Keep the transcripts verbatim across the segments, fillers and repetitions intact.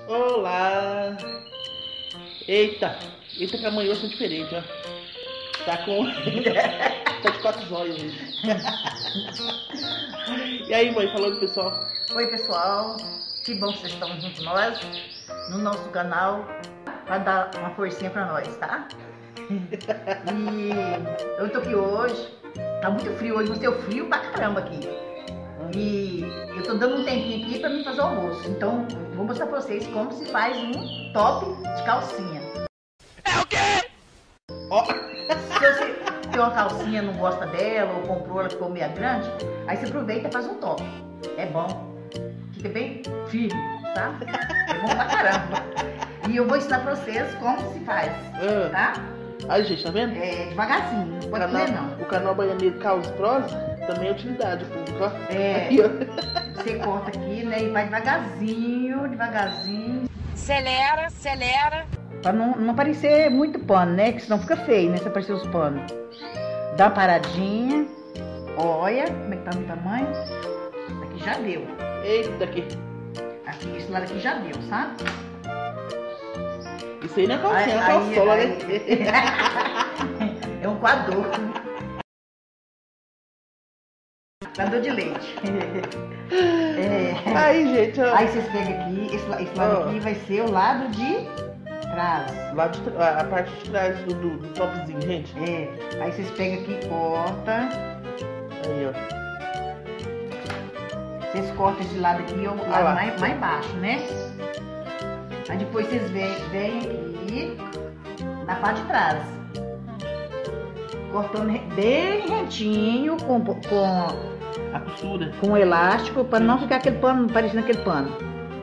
Olá! Eita! Eita que amanhã são diferentes, ó. Tá com... tá de quatro zóios hoje. E aí, mãe, falando pessoal? Oi, pessoal. Que bom que vocês estão junto com nós no nosso canal para dar uma forcinha para nós, tá? E eu tô aqui hoje. Tá muito frio hoje, você é frio pra caramba aqui. E eu tô dando um tempinho aqui pra mim fazer o almoço. Então, vou mostrar pra vocês como se faz um top de calcinha. É o quê? Ó. Se você tem uma calcinha, não gosta dela, ou comprou ela, ficou meia grande, aí você aproveita e faz um top. É bom. Fica bem firme, tá? É bom pra caramba. E eu vou ensinar pra vocês como se faz, Ah. tá? Aí, gente, tá vendo? É, devagarzinho, não pode canal, comer não. O canal Baianeiro Caos Prosa também é utilidade pública, ó. É, aqui, ó. você corta aqui, né, e vai devagarzinho, devagarzinho. Acelera, acelera. Pra não, não aparecer muito pano, né, que senão fica feio, né, se aparecer os panos. Dá uma paradinha, olha como é que tá no tamanho. Aqui já deu. Eita, aqui. Aqui, esse lado aqui já deu, sabe? Isso aí não é calcinha, Aí- é aí- calçola, aí- né? É um coador. Coador de leite. É. Aí, gente, ó. Aí vocês pegam aqui, esse, la- esse lado Ó. aqui vai ser o lado de trás. Lá de tra- a a parte de trás do, do, do topzinho, gente. É. Aí vocês pegam aqui e cortam. Aí, ó. Vocês cortam esse lado aqui, o Ah lado lá. mais, mais baixo, né? Aí depois vocês vêm, vêm aqui na parte de trás. Cortando re- bem retinho com, com, A costura. com elástico, para não ficar aquele pano, parecendo aquele pano.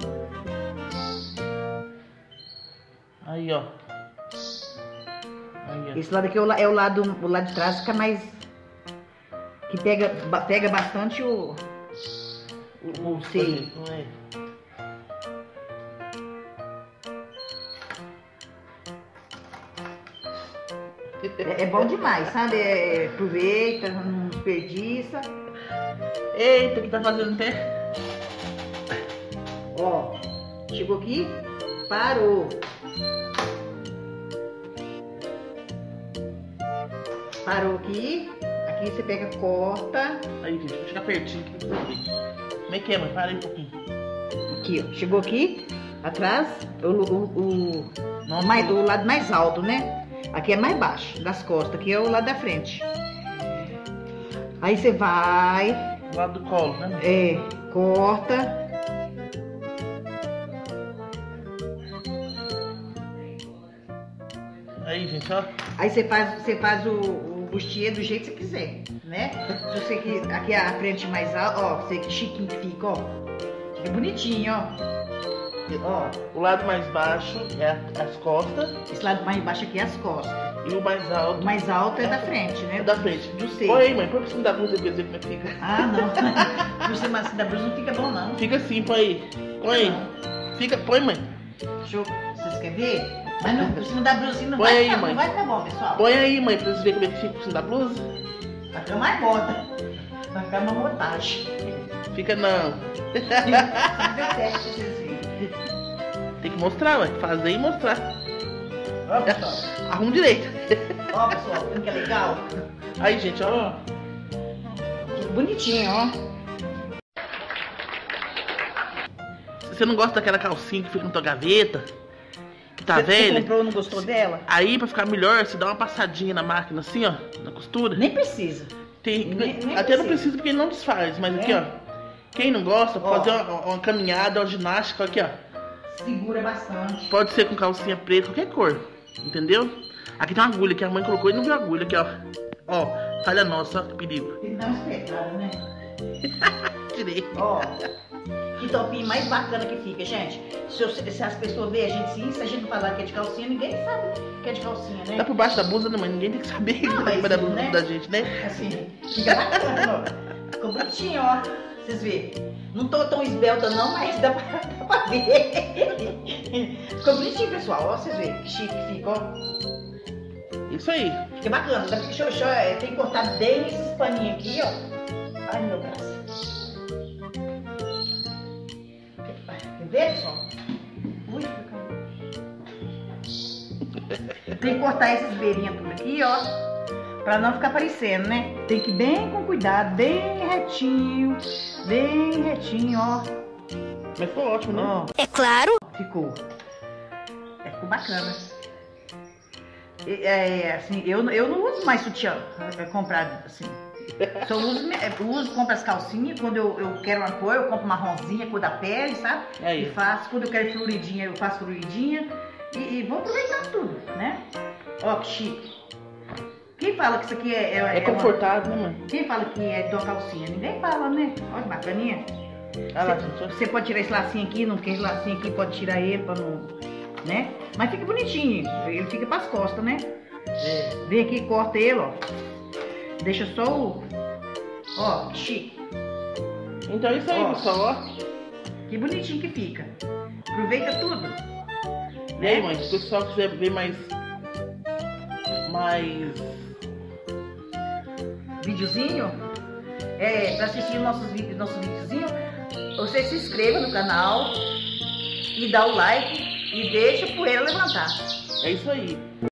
Aí, ó. Aí, ó. Esse lado aqui é o, la- é o lado, o lado de trás, fica mais... Que pega, ba- pega bastante o... O, o seio. Não é? É, é bom demais, sabe? É, aproveita, não desperdiça. Eita, o que tá fazendo pé? Ó, chegou aqui, parou. Parou aqui, aqui você pega, corta. Aí, gente, vou chegar pertinho aqui pra você ver. Como é que é, mãe? Para aí um pouquinho. Aqui, ó, chegou aqui, atrás, o, o, o, Nossa. mais, o lado mais alto, né? Aqui é mais baixo, das costas, aqui é o lado da frente. Aí você vai, Do lado do colo, né? é, corta. Aí, gente, ó. Aí você faz, você faz o, o bustier do jeito que você quiser, né? Se você que aqui a frente mais alta, ó, você que chiquinho que fica, ó. Fica bonitinho, ó. Ó, O lado mais baixo é a- as costas esse lado mais baixo aqui é as costas. e o mais alto O mais alto é da frente, né? é da frente. Do seio. Põe aí, mãe. Põe por cima da blusa pra ver como é que fica. Ah, não. Por cima assim da blusa não fica bom, não. Fica assim, põe aí. Põe aí. Fica, põe, mãe. Deixa eu, vocês querem ver? Mas não, por cima da blusinha não Põe vai aí, ficar, mãe. não vai ficar bom, pessoal. Põe aí, mãe, pra vocês verem como é que fica por cima da blusa. Vai ficar mais moda. Vai ficar uma montagem. Fica não. Fazer o teste pra vocês verem. Tem que mostrar, ué. Fazer e mostrar. Ó, pessoal. Arruma direito. Ó, pessoal, como que é legal? Aí, gente, ó. Fica bonitinho, ó. Se você não gosta daquela calcinha que fica na tua gaveta, que tá Você- velha, Você comprou e não gostou dela? aí pra ficar melhor, você dá uma passadinha na máquina assim, ó, na costura. Nem precisa. Tem, nem- nem até não precisa. precisa porque ele não desfaz, mas É. aqui, ó. Quem não gosta, Ó. fazer uma, uma caminhada, uma ginástica, aqui, ó. Segura bastante. Pode ser com calcinha preta, qualquer cor, entendeu? Aqui tem uma agulha que a mãe colocou e não viu a agulha aqui, ó. Ó, falha nossa, ó, que perigo. Tem que dar uma espetada, né? Tirei. Ó. Que topinho mais bacana que fica, gente. Se, eu- se as pessoas verem a gente sim, se a gente não falar que é de calcinha, ninguém sabe que é de calcinha, né? Tá por baixo da blusa, né, mãe? Ninguém tem que saber que Não, tá por mas baixo da blusa né? da gente, né? Assim, fica bacana, ó. Ficou bonitinho, ó. Vocês verem. Não tô tão esbelta não, mas dá pra, dá pra ver. Ficou bonitinho, pessoal. Ó, vocês verem que chique que fica, ó. Isso aí. Fica bacana. Dá pra, deixa, eu- deixa, eu- é, tem que cortar bem esses paninhos aqui, ó. Ai, meu braço. Quer ver, pessoal? Ui. Tem que cortar esses beirinhos tudo aqui, ó. Pra não ficar parecendo, né? Tem que ir bem com cuidado, bem retinho. Bem retinho, ó. Mas ficou ótimo, né? Ó, É claro. ficou. É, ficou bacana. E, É, assim, eu, eu não uso mais sutiã é, comprado assim. Só uso, me- é, uso, compro as calcinhas. Quando eu, eu quero uma cor, eu compro marronzinha, cor da pele, sabe? Aí. E faço. Quando eu quero floridinha, eu faço floridinha. E, e vou aproveitando tudo, né? Ó, que chique. Quem fala que isso aqui é... É confortável, né, mãe? Uma, quem fala que é de uma calcinha? Ninguém fala, né? Olha que bacaninha. Ah lá, Você, gente. ó. você pode tirar esse lacinho aqui, não quer esse lacinho aqui, pode tirar ele pra não... né? Mas fica bonitinho. Ele fica pras costas, né? É. Vem aqui e corta ele, ó. Deixa só o... Ó, que chique. Então é isso aí, Ó. pessoal, ó. Que bonitinho que fica. Aproveita tudo. E aí, mãe, se o pessoal quiser ver mais... Mais... Videozinho. É, pra assistir nossos vídeos, nosso videozinho, você se inscreva no canal e dá o like e deixa a poeira levantar. É isso aí.